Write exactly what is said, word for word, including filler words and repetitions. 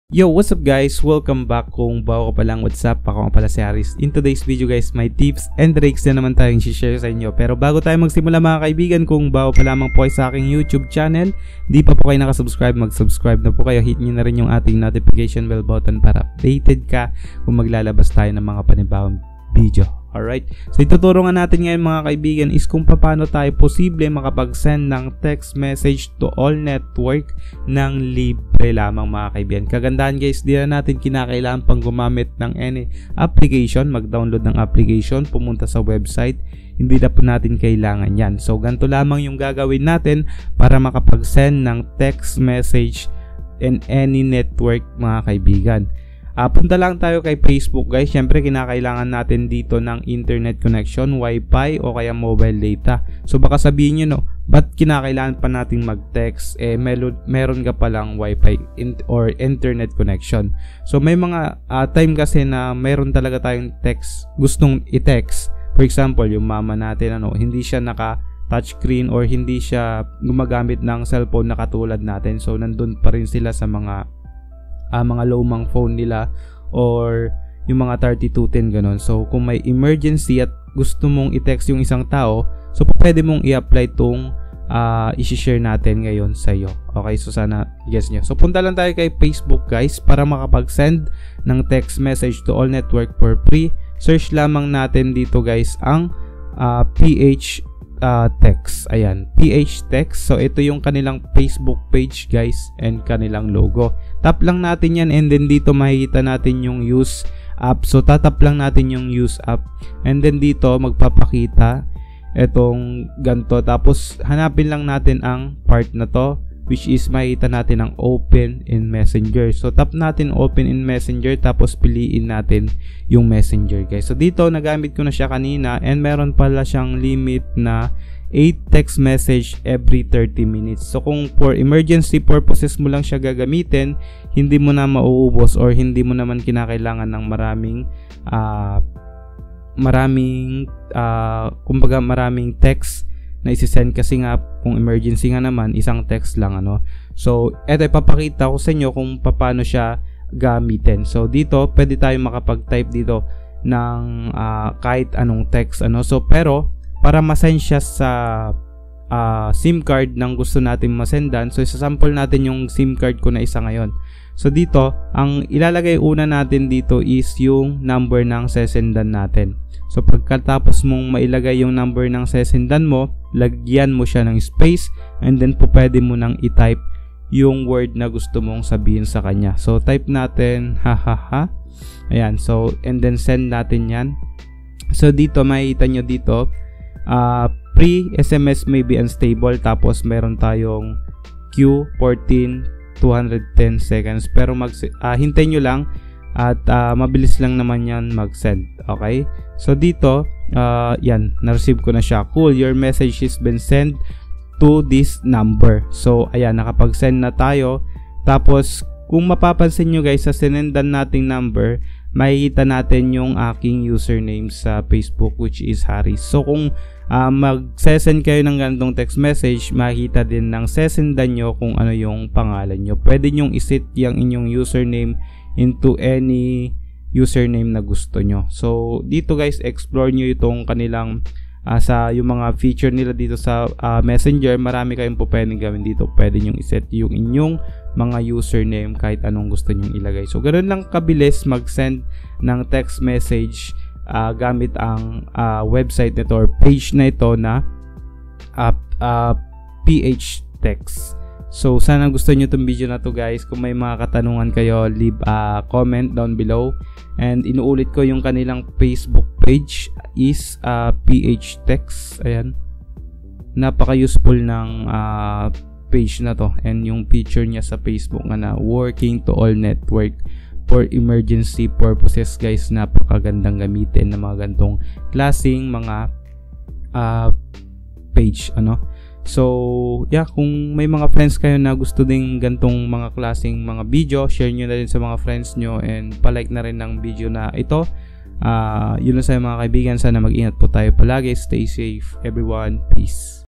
Yo, what's up guys? Welcome back. Kung bago ka pa lang, what's up? Ako nga pala si Haris. In today's video guys, may tips and tricks na naman tayong share sa inyo. Pero bago tayo magsimula mga kaibigan, kung bago pa lamang po kayo sa aking YouTube channel, di pa po kayo nakasubscribe, mag-subscribe na po kayo. Hit nyo na rin yung ating notification bell button para updated ka kung maglalabas tayo ng mga panibawang video. Alright, so ituturo nga natin ngayon mga kaibigan is kung paano tayo posible makapag-send ng text message to all network ng libre lamang mga kaibigan. Kagandahan guys, di na natin kinakailangan pang gumamit ng any application, mag-download ng application, pumunta sa website, hindi na po natin kailangan yan. So ganito lamang yung gagawin natin para makapag-send ng text message in any network mga kaibigan. Uh, punta lang tayo kay Facebook guys. Syempre kinakailangan natin dito ng internet connection, wifi o kaya mobile data. So baka sabihin nyo no, ba't kinakailangan pa natin mag-text? Eh meron, meron ka palang wifi in, or internet connection. So may mga uh, time kasi na meron talaga tayong text, gustong i-text. For example, yung mama natin ano, hindi siya naka touchscreen or hindi siya gumagamit ng cellphone na katulad natin. So nandun pa rin sila sa mga Uh, mga lumang phone nila or yung mga thirty-two ten ganun. So kung may emergency at gusto mong i-text yung isang tao, so pwede mong i-apply tong uh, i-share natin ngayon sa iyo. Okay, so sana yes nyo. So punta lang tayo kay Facebook guys para makapag-send ng text message to all network for free. Search lamang natin dito guys ang uh, P H Uh, text, ayan, P H text. So ito yung kanilang Facebook page guys and kanilang logo. Tap lang natin yan and then dito makikita natin yung use app. So tatap lang natin yung use app and then dito magpapakita etong ganto. Tapos hanapin lang natin ang part na to, which is makikita natin ang open in messenger. So tap natin open in messenger tapos piliin natin yung messenger guys. So dito nagamit ko na siya kanina and meron pala siyang limit na eight text message every thirty minutes. So kung for emergency purposes mo lang siya gagamitin, hindi mo na mauubos or hindi mo naman kinakailangan ng maraming uh, maraming uh, kumbaga maraming text na isi-send kasi nga kung emergency nga naman isang text lang ano. So eto ipapakita ko sa inyo kung paano siya gamitin. So dito pwede tayo makapag-type dito ng uh, kahit anong text ano. So pero para ma-send siya sa uh, SIM card ng gusto natin masendan, so isasample natin yung SIM card ko na isa ngayon. So dito ang ilalagay una natin dito is yung number ng sesendan natin. So pagkatapos mong mailagay yung number ng sesendan mo, lagyan mo siya ng space and then po pwede mo nang i-type yung word na gusto mong sabihin sa kanya. So type natin ha ha ha. Ayan, so and then send natin yan. So dito makikita nyo dito uh, pre-S M S may be unstable, tapos meron tayong Q fourteen two hundred ten seconds, pero mag uh, hintay nyo lang at uh, mabilis lang naman yan mag-send. Okay, so dito uh, yan, na-receive ko na siya. Cool, your message has been sent to this number. So ayan, nakapag-send na tayo. Tapos kung mapapansin nyo guys, sa sinendan nating number, makikita natin yung aking username sa Facebook, which is Haris. So kung uh, mag-sesend kayo ng ganitong text message, makikita din ng sesendan nyo kung ano yung pangalan nyo. Pwede nyong iset yung inyong username into any username na gusto nyo. So dito guys, explore nyo itong kanilang uh, sa yung mga feature nila dito sa uh, Messenger. Marami kayong po pwedeng gawin dito. Pwede nyong iset yung inyong mga username kahit anong gusto nyong ilagay. So ganoon lang kabilis mag-send ng text message uh, gamit ang uh, website nito or page na ito na uh, uh, P H text. So sana gusto nyo itong video na to guys. Kung may mga katanungan kayo, leave a comment down below. And inuulit ko yung kanilang Facebook page is uh, P H text. Ayan, napaka useful ng uh, page na to, and yung picture niya sa Facebook nga na working to all network for emergency purposes guys. Napakagandang gamitin ng mga gantong klaseng mga uh, page ano. So yeah, kung may mga friends kayo na gusto ding gantong mga klaseng mga video, share nyo na rin sa mga friends nyo and palike na rin ng video na ito. Uh, yun lang sa mga kaibigan, sana mag-ingat po tayo palagi. Stay safe everyone, peace.